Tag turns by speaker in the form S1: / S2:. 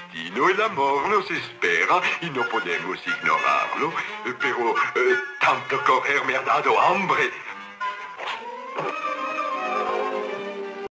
S1: destino, el amor nos espera y no podemos ignorarlo. Pero tanto correr me ha dado hambre.